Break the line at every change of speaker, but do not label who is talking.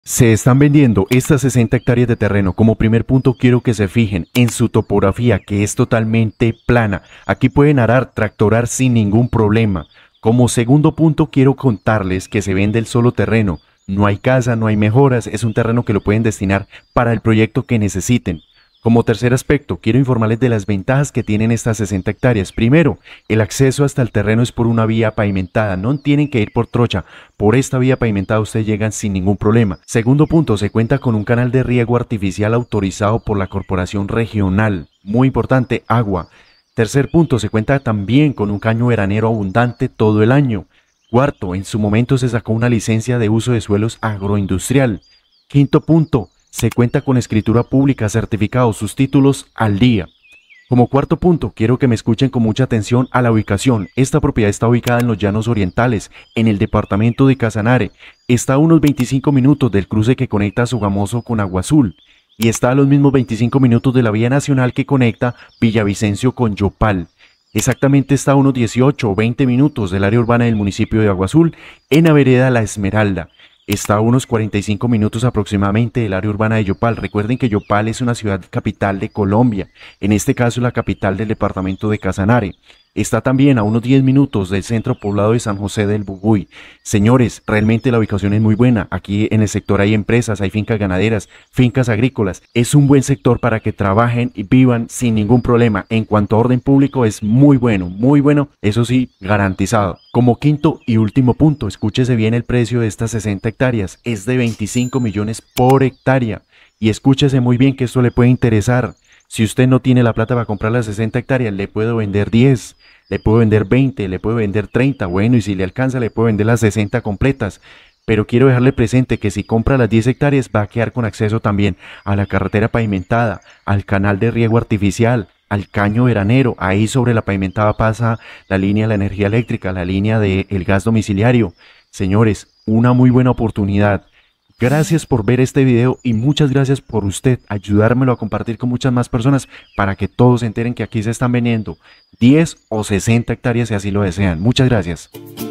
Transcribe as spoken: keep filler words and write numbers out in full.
Se están vendiendo estas sesenta hectáreas de terreno. Como primer punto quiero que se fijen en su topografía, que es totalmente plana. Aquí pueden arar, tractorar sin ningún problema. Como segundo punto quiero contarles que se vende el solo terreno. No hay casa, no hay mejoras, es un terreno que lo pueden destinar para el proyecto que necesiten. Como tercer aspecto, quiero informarles de las ventajas que tienen estas sesenta hectáreas. Primero, el acceso hasta el terreno es por una vía pavimentada, no tienen que ir por trocha. Por esta vía pavimentada ustedes llegan sin ningún problema. Segundo punto, se cuenta con un canal de riego artificial autorizado por la Corporación Regional. Muy importante, agua. Tercer punto, se cuenta también con un caño veranero abundante todo el año. Cuarto, en su momento se sacó una licencia de uso de suelos agroindustrial. Quinto punto, se cuenta con escritura pública, certificados, sus títulos al día. Como cuarto punto, quiero que me escuchen con mucha atención a la ubicación. Esta propiedad está ubicada en los Llanos Orientales, en el departamento de Casanare. Está a unos veinticinco minutos del cruce que conecta Sogamoso con Agua Azul. Y está a los mismos veinticinco minutos de la vía nacional que conecta Villavicencio con Yopal. Exactamente está a unos dieciocho o veinte minutos del área urbana del municipio de Agua Azul, en la vereda La Esmeralda. Está a unos cuarenta y cinco minutos aproximadamente del área urbana de Yopal. Recuerden que Yopal es una ciudad capital de Colombia, en este caso la capital del departamento de Casanare. Está también a unos diez minutos del centro poblado de San José del Buguy. Señores, realmente la ubicación es muy buena. Aquí en el sector hay empresas, hay fincas ganaderas, fincas agrícolas. Es un buen sector para que trabajen y vivan sin ningún problema. En cuanto a orden público es muy bueno, muy bueno, eso sí, garantizado. Como quinto y último punto, escúchese bien el precio de estas sesenta hectáreas. Es de veinticinco millones por hectárea. Y escúchese muy bien que esto le puede interesar. Si usted no tiene la plata para comprar las sesenta hectáreas, le puedo vender diez, le puedo vender veinte, le puedo vender treinta, bueno, y si le alcanza le puedo vender las sesenta completas. Pero quiero dejarle presente que si compra las diez hectáreas va a quedar con acceso también a la carretera pavimentada, al canal de riego artificial, al caño veranero. Ahí sobre la pavimentada pasa la línea de la energía eléctrica, la línea del gas domiciliario. Señores, una muy buena oportunidad. Gracias por ver este video y muchas gracias por usted ayudármelo a compartir con muchas más personas para que todos se enteren que aquí se están vendiendo diez o sesenta hectáreas si así lo desean. Muchas gracias.